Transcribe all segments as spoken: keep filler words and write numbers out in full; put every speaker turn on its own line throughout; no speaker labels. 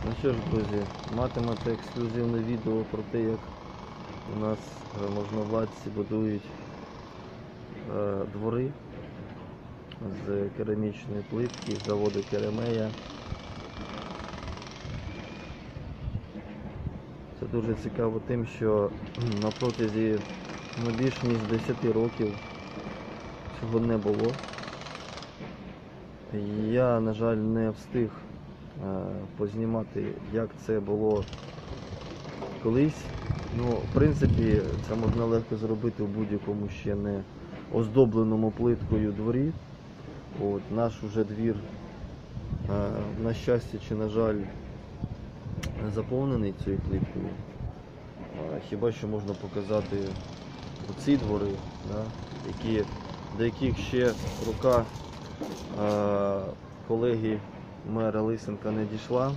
Ну що ж, друзі, матимете ексклюзивне відео про те, як у нас можновладці будують е, двори з керамічної плитки, з заводу Керемея. Це дуже цікаво тим, що на протязі ну, більш ніж десять років цього не було. Я, на жаль, не встиг е, познімати, як це було колись. Ну, в принципі, це можна легко зробити в будь-якому ще не оздобленому плиткою дворі. От, наш уже двір, е, на щастя чи на жаль, заповнений цією плиткою. Е, хіба що можна показати оці двори, да, які, до яких ще рука е, колеги мера Лисенка не дійшла.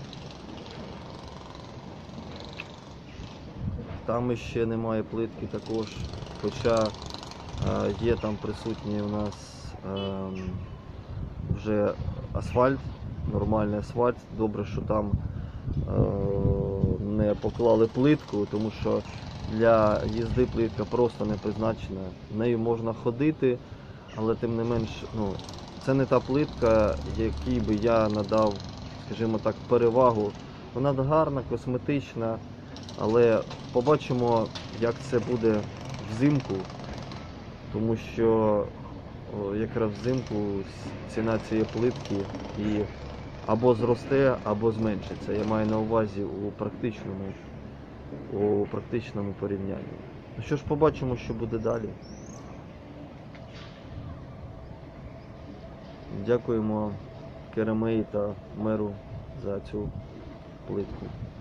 Там ще немає плитки також, хоча е, є там присутній у нас е, вже асфальт, нормальний асфальт. Добре, що там е, не поклали плитку, тому що для їзди плитка просто не призначена. Нею можна ходити, але тим не менш, ну, це не та плитка, якій би я надав, скажімо так, перевагу. Вона гарна, косметична, але побачимо, як це буде взимку, тому що о, якраз взимку ціна цієї плитки і або зросте, або зменшиться. Я маю на увазі у практичному, у практичному порівнянні. Ну що ж, побачимо, що буде далі. Дякуємо Керемеї та меру за цю плитку.